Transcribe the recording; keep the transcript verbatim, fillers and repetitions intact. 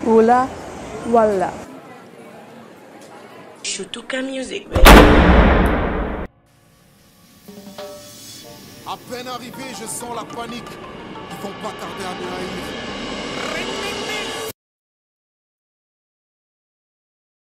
Oula, voilà. Shutuka Music, baby. À peine arrivé, je sens la panique. Ils vont pas tarder à me haïr.